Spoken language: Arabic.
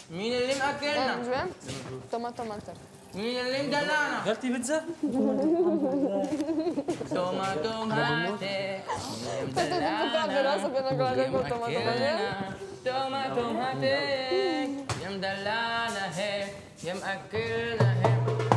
مين اللي مأكلنا؟ مش فاهم؟ طماطم. مين اللي مدلعنا؟ غلطي بيتزا؟ توماتوماتي توماتوماتي يا مدلعنا هيك يا مأكلنا هيك